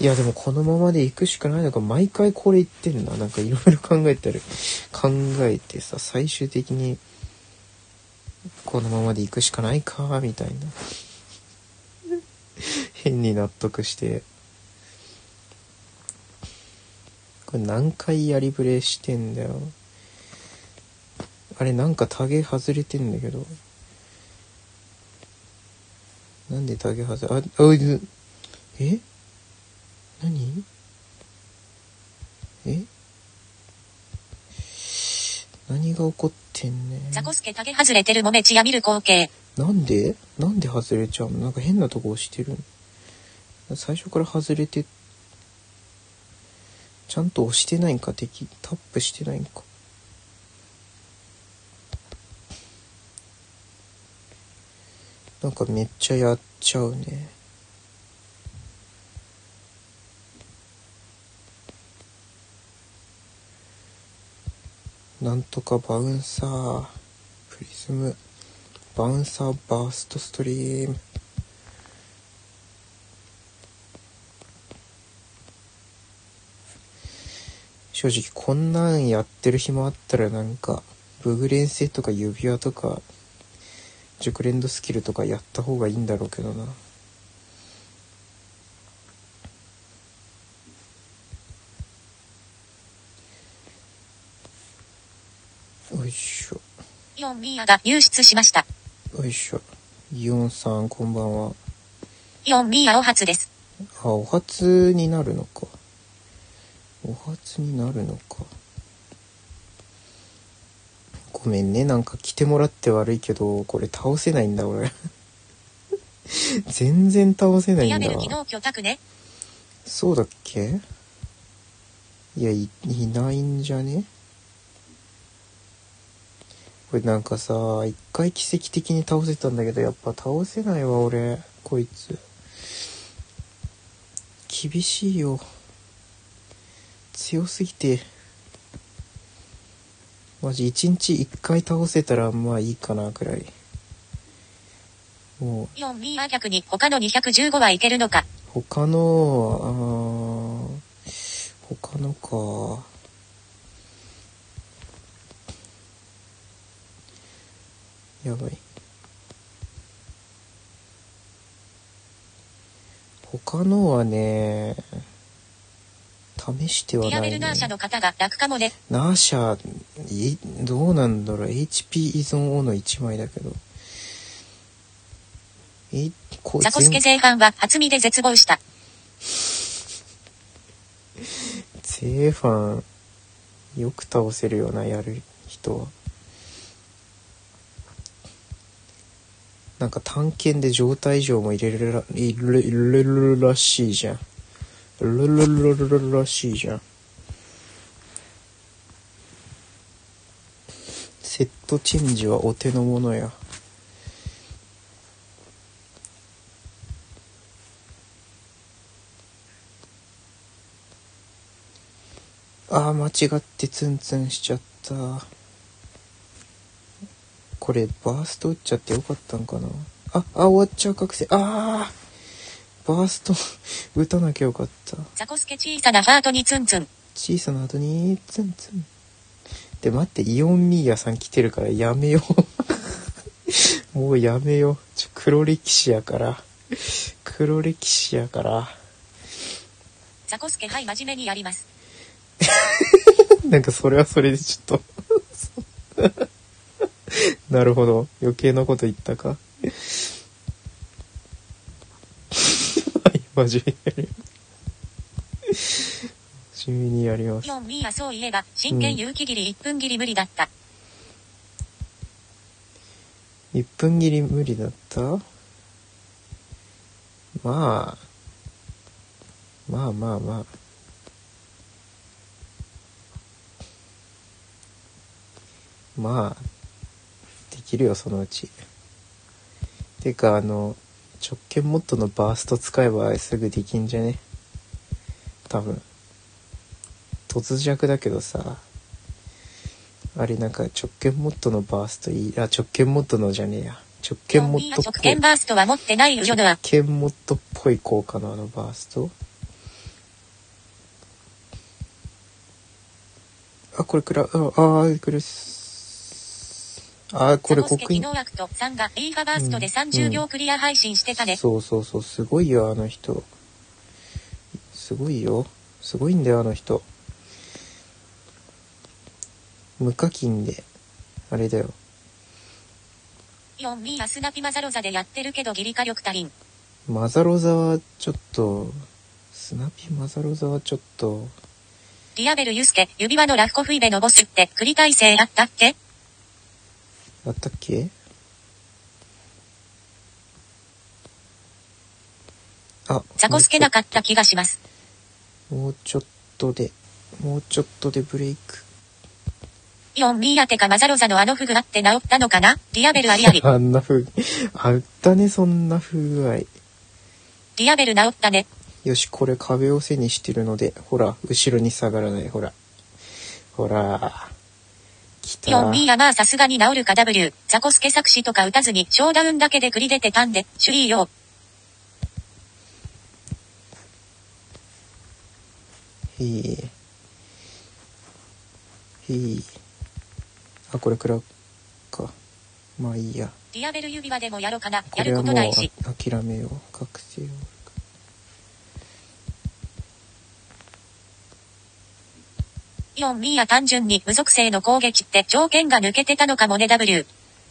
いやでもこのままで行くしかないのか、毎回これ言ってるな。なんかいろいろ考えてさ、最終的にこのままで行くしかないかみたいな変に納得して、これ何回やりブレしてんだよ。あれなんかタゲ外れてんだけど、なんでタゲ外れ、え何何が起こってんねん。 ザコスケタゲ外れてるもめちや見る光景。 なんで外れちゃうの？なんか変なとこ押してる。最初から外れて、ちゃんと押してないんか、タップしてないんか。なんかめっちゃやっちゃうね。なんとかバウンサー、プリズム、バウンサーバーストストリーム。正直こんなんやってる暇あったらなんかブグ連星とか指輪とか熟練度スキルとかやった方がいいんだろうけどな。よいしょ。 イオンミーアが入室しました。 よいしょ。イオンさんこんばんは。 イオンミーアお初です。 あ、お初になるのか。ごめんね、なんか来てもらって悪いけど、これ倒せないんだ俺。全然倒せないんだ。 ディアベル機能許諾ね。 そうだっけ？いや、いないんじゃね？これなんかさ、一回奇跡的に倒せたんだけど、やっぱ倒せないわ俺、こいつ。厳しいよ。強すぎて。マジ1日1回倒せたらまあいいかなくらい。もう。 イオンミーア逆に他の215はいけるのか。 他のか。やばい。他のはね、試してはないね。 ディアベルナーシャの方が楽かもね。 ナーシャ、どうなんだろう。HP 依存オの1枚だけど。 ザコスケ前半は初見で絶望した。 ゼファン、よく倒せるよな、やる人は。なんか探検で状態異常も入れるらしいじゃん。らしいじゃん。セットチェンジはお手の物や。間違ってツンツンしちゃった。これバースト打っちゃってよかったんかな。終わっちゃう覚醒。バースト打たなきゃよかった。 ザコスケ小さなハートにツンツン。 小さなハートにツンツン。で待って、イオンミーヤさん来てるからやめよう。もうやめよう。黒歴史やから。 ザコスケはい真面目にやります。 なんかそれはそれでちょっとなるほど、余計なこと言ったか。真面目にやります。 イオンミーアそういえば真剣勇気切り1分切り無理だった。 1分切り無理だった？まあできるよそのうち。てか直径モッドのバースト使えばすぐできんじゃね？多分突弱だけどさ、あれなんか直径モッドのバースト直径モッドのじゃねえや、直径モッドっぽい、 直径バーストは持ってないよ。 直径モッドっぽい効果のバーストあ、これこれこれザコスケ昨日アクトさんがリーファバーストで30秒クリア配信してたね。 そう、すごいよ、あの人。すごいよ。すごいんだよ、あの人。無課金で、あれだよ。 イオンミーアスナピマザロザでやってるけどギリ火力足りん。 マザロザはちょっと、スナピマザロザはちょっと。 ディアベルユスケ、指輪のラフコフイベのボスって繰り耐性あったっけ？ あったっけ？あ、 ザコスケなかった気がします。 もうちょっとでブレイク。 イオンミーアテかマザロザのあのフグあって治ったのかな？ディアベルありあり。 あんな風、あったね、そんな風合い。 ディアベル治ったね。 よし、これ壁を背にしてるので、ほら、後ろに下がらない、ほら。来た。 イオンミーアまあさすがに治るか W。ザコスケ作詞とか打たずにショーダウンだけで繰り出てたんで、シュリーよ。 あ、これ食らうか。まあいいや。 ディアベル指輪でもやろかな。やることないし。 これはもう諦めよう。確定を。 イオンミーア単純に無属性の攻撃って条件が抜けてたのかもね W。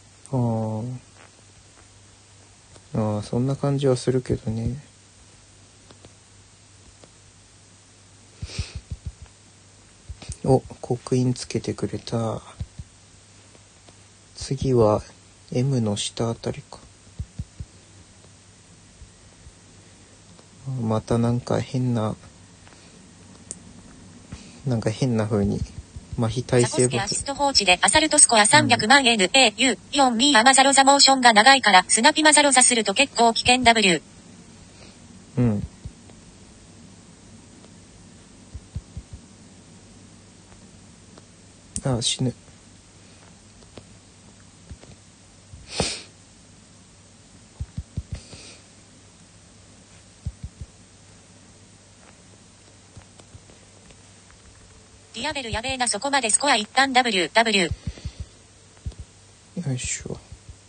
そんな感じはするけどね。お、刻印つけてくれた。次は M の下あたりか。またなんか変な風に麻痺耐性ザコスケアシスト放置でアサルトスコア300万 NAU。イオンミーアマザロザモーションが長いからスナピマザロザすると結構危険 W。 うん。あ、死ぬ。 ディアベルやべえなそこまでスコア一旦 W。 よいしょ。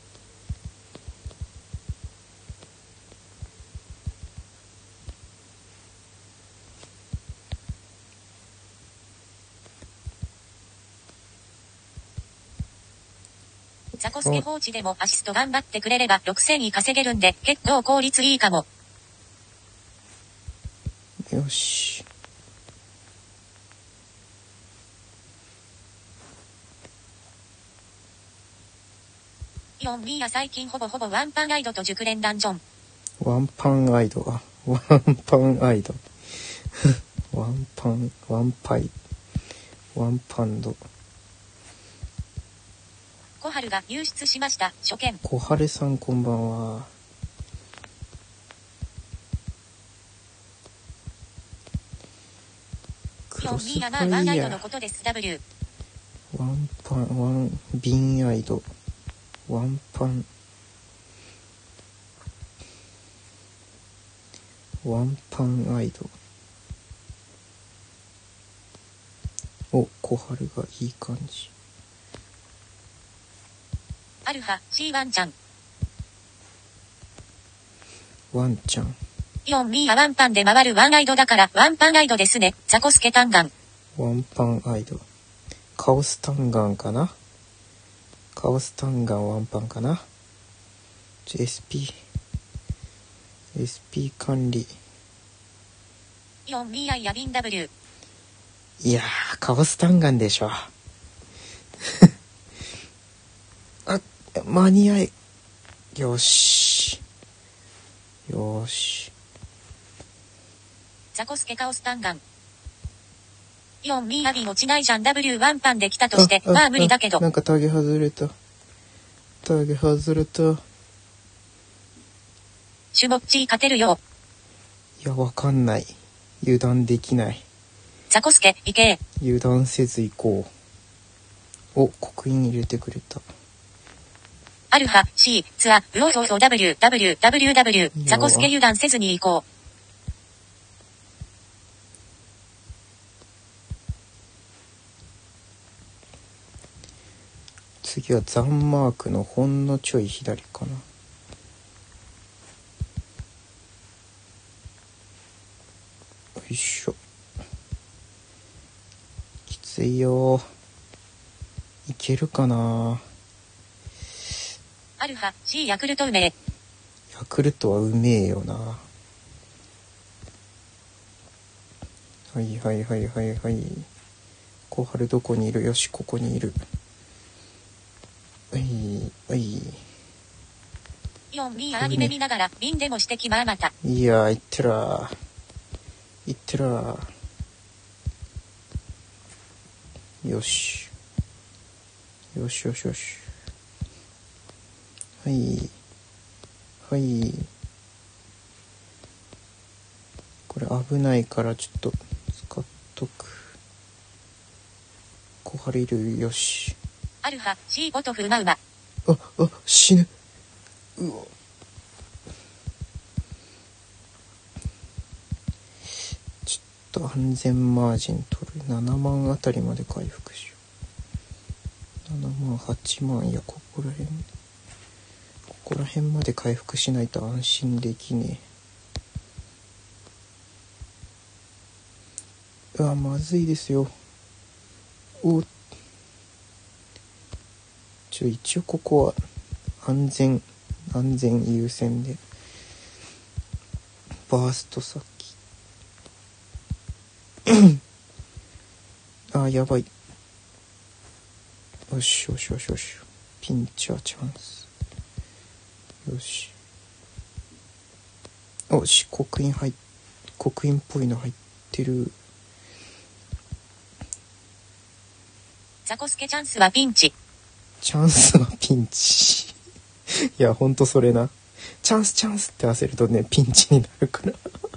ザコスケ放置でもアシスト頑張ってくれれば6000位稼げるんで結構効率いいかも。 よし。 イオンミーア最近ほぼワンパンアイドと熟練ダンジョン。 ワンパンアイド。ワンパンド。 小春が入室しました。初見。 小春さんこんばんは。 イオンミーアまあワンアイドのことです W。 ワンビンアイド。ワンパンアイド。お、小春がいい感じ。 アルファ C ワンちゃん。 ワンちゃん。 イオンミーアワンパンで回るワンアイドだからワンパンアイドですね。ザコスケタンガン。 ワンパンアイド。カオスタンガンかな。カオスタンガンワンパンかな。SP 管理。 イオンミーアイヤビン W。 いやー、カオスタンガンでしょ。あ、間に合い。よし。 ザコスケカオスタンガン。イオンミーアビン落ちないじゃん W ワンパンできたとして、まあ無理だけど。 なんかタゲ外れた。 シュモッチー勝てるよ。 いや、わかんない。油断できない。 ザコスケ、いけー。 油断せず行こう。お、刻印入れてくれた。 アルファ C ツアーウオソソ W ザコスケ油断せずに行こう。 次はザンマークのほんのちょい左かな。よいしょ。きついよ。いけるかな。 アルファ C ヤクルトうめえ。 ヤクルトはうめえよな。はいはいはいはいはい。小春どこにいる。よし、ここにいる。はいはい。 アニメ見ながら瓶でもしてきまた。 いやー、いってらー。いってらー。よし。よしよしよし。はい。はい。これ危ないからちょっと使っとく。小春いる。よし。 アルファ C ボトフうまうま。 死ぬ。うわ。ちょっと安全マージン取る。7万あたりまで回復しよう。7万、8万、いや、ここら辺まで回復しないと安心できねえ。うわ、まずいですよ。一応ここは安全優先でバースト先やばい。よしよしよしよし。ピンチはチャンス。よし。よし、刻印っぽいの入ってる。 ザコスケチャンスはピンチ。 チャンスはピンチ。いや、ほんとそれな。チャンスって焦るとね、ピンチになるから。い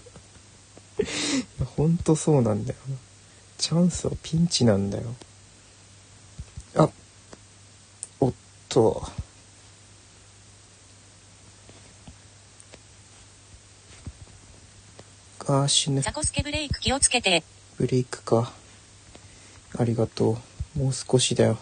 や、ほんとそうなんだよな。チャンスはピンチなんだよ。おっと。死ぬ。 ザコスケブレイク気をつけて。 ブレイクか。ありがとう。もう少しだよ。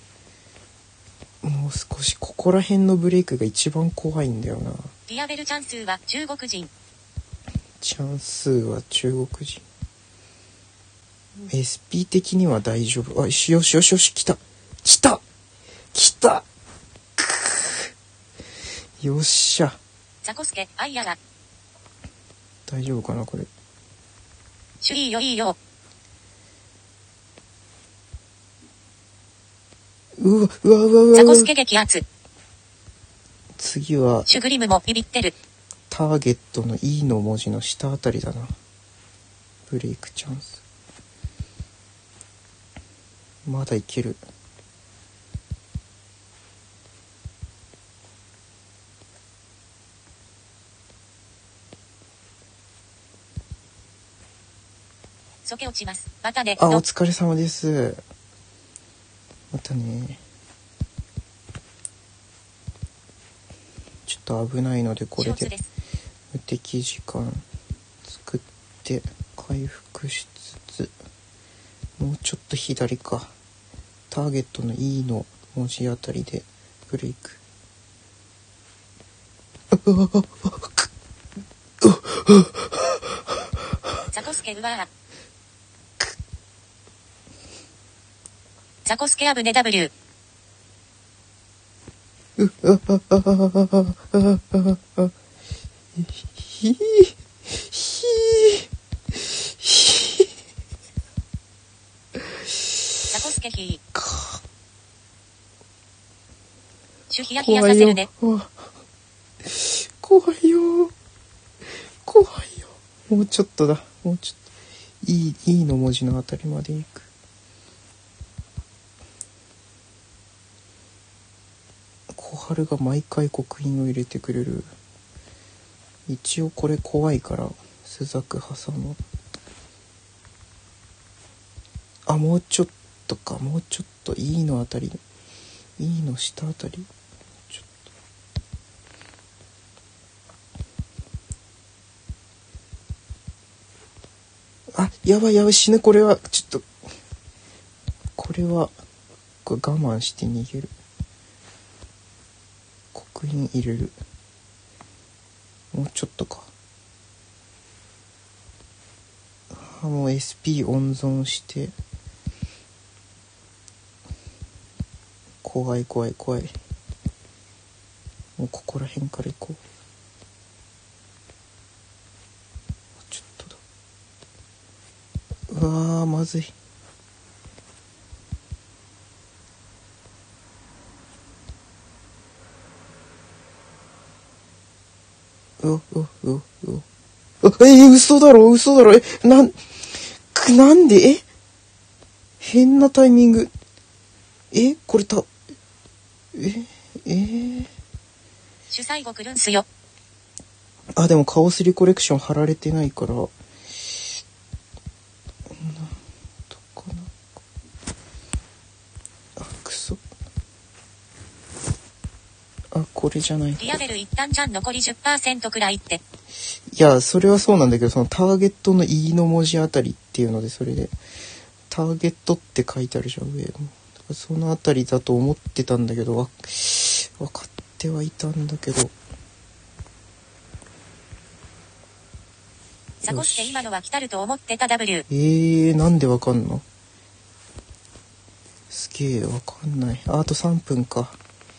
もう少し。ここら辺のブレイクが一番怖いんだよな。 ディアベルチャンスは中国人。 チャンスは中国人。SP 的には大丈夫。よしよしよしよし。来たよっしゃ。 ザコスケアイヤラ。 大丈夫かなこれ。 いいよ。 うわ。 ザコスケ激アツ。 次はシュグリムもビビってる。 ターゲットの E の文字の下あたりだな。ブレイクチャンス。まだいける。 そけ落ちます。またね。 お疲れ様です。またね。ちょっと危ないのでこれで無敵時間作って回復しつつ、もうちょっと左か。ターゲットの E の文字あたりでブレイク。 ザコスケザコスケアブネ W。ザコスケヒー。シュヒヤヒヤさせるね。 怖いよ。もうちょっとだ。もうちょっと。E の文字のあたりまで行く。小春が毎回刻印を入れてくれる。一応これ怖いからスザク挟む。もうちょっとか。もうちょっと E のあたり、E の下あたり。ちょっと。やばい死ぬ。これは我慢して逃げる。 クイーン入れる。もうちょっとか。もう SP 温存して。怖い。もうここら辺から行こう。ちょっとだ。うわー、まずい。嘘だろ。なんで変なタイミング。これ主催後来るんすよ。 でもカオスリコレクション貼られてないから。なんとかな。くそ。これじゃない。 リアベル一旦じゃん残り 10% くらいって。 いや、それはそうなんだけど、そのターゲットの E の文字あたりっていうので、それで、ターゲットって書いてあるじゃん、上。だからそのあたりだと思ってたんだけど、分かってはいたんだけど。 ザコスケ今のは来たると思ってた W。 なんでわかんの？すげえ、わかんない。あと3分か。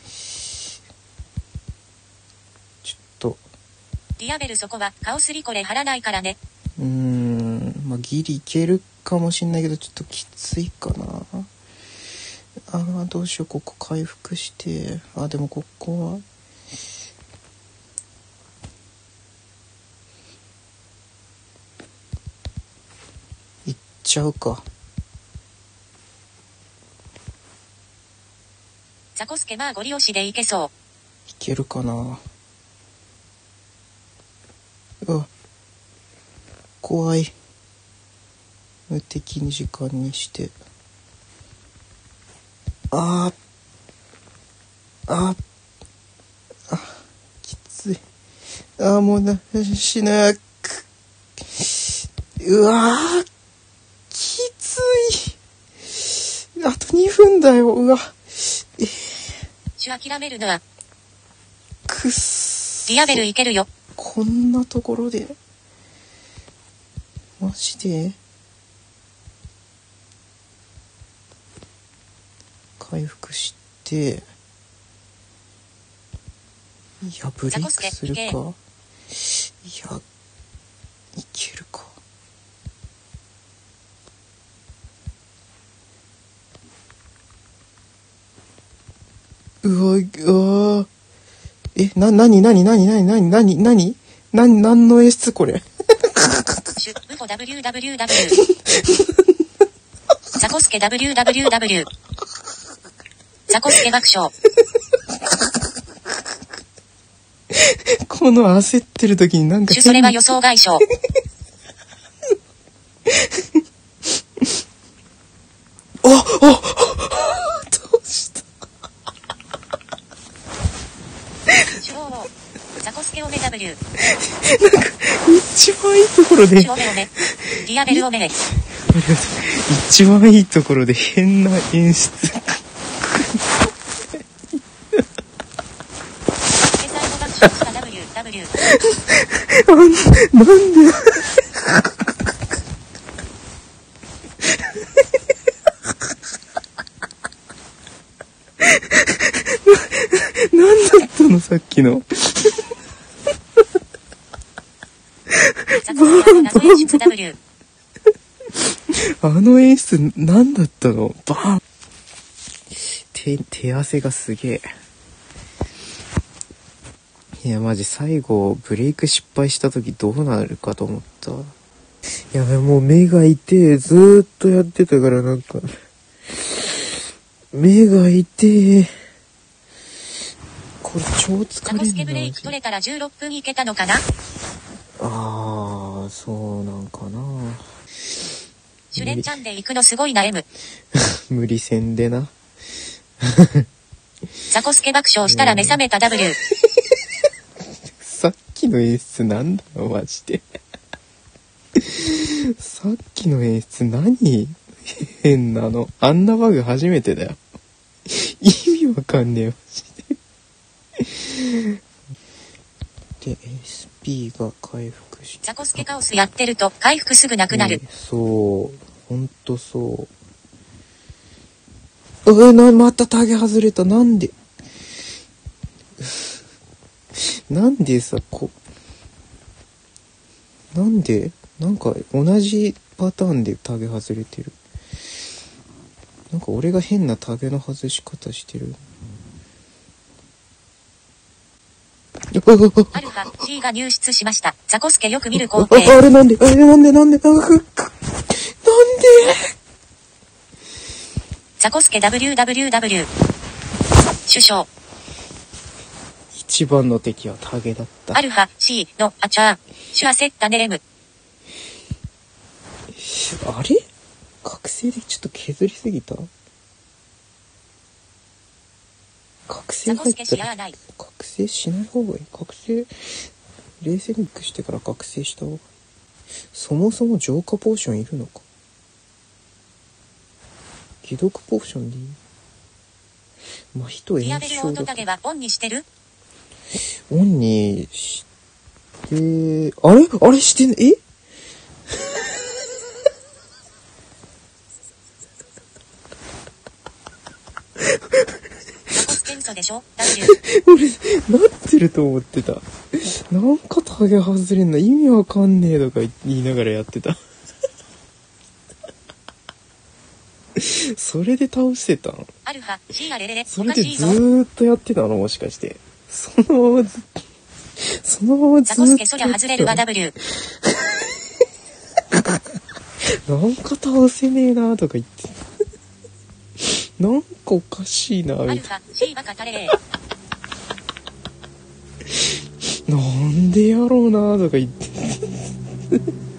リアベルそこはカオスリコレ貼らないからね。 ギリいけるかもしんないけど、ちょっときついかな。どうしよう、ここ回復して。でもここは。いっちゃうか。 ザコスケゴリ押しでいけそう。 いけるかな。怖い。無敵に時間にして。きつい。もうしなく。きつい。あと2分だよ。 諦めるのは。 くっそ。 リアベルいけるよ。 こんなところで。マジで回復して、ブレイクするか。いけるか。何の演出これ。 WWW ザコスケ WWW ザコスケ爆笑。 この焦ってる時になんかそれは予想外傷。 どうしたザコスケオメ W。 なんか一番いいところでリアベルオメ一番いいところで変な演出。なんでなんだったのさっきの。演出なんだったの？バーン。手汗がすげえ。いやマジ最後ブレイク失敗した時どうなるかと思った。やばい、もう目が痛え。ずーっとやってたからなんか目が痛え。これ超疲れるな。 ザコスケブレイク取れたら16分いけたのかな。 そうなんかな。 シュレンチャンで行くのすごいな M。 無理せんでな。 ザコスケ爆笑したら目覚めた W。 さっきの演出なんだろマジで。さっきの演出何変なの。あんなバグ初めてだよ。意味わかんねえマジで。 で SP が回復しザコスケカオスやってると回復すぐなくなる。 そうほんとそう。またタゲ外れた。なんでなんでさなんでなんか同じパターンでタゲ外れてる。なんか俺が変なタゲの外し方してる。 アルファ C が入室しました。ザコスケよく見る光景。 あれなんでザコスケ WWW 首相。 一番の敵はタゲだった。 アルファ C のアチャーシュアセッタネーム。 あれ覚醒でちょっと削りすぎた。覚醒入ったら覚醒しない方がいい。覚醒冷静にックしてから覚醒した方がいい。そもそも浄化ポーションいるのか。既読ポーションでいい。まあ人炎症だ。 ディアベルオートタゲはオンにしてる？ オンにしてあれしてんえでしょ俺なってると思ってた。なんかタゲ外れんの意味わかんねえとか言いながらやってた。それで倒してたの。 アルファ C がレレレ。 それでずーっとやってたのもしかして。そのままずっザコスケそりゃ外れるわ W。 なんか倒せねえなとか言って。なんかおかしいなみたいな。 アルファ C バカタレなんでやろうなとか言って。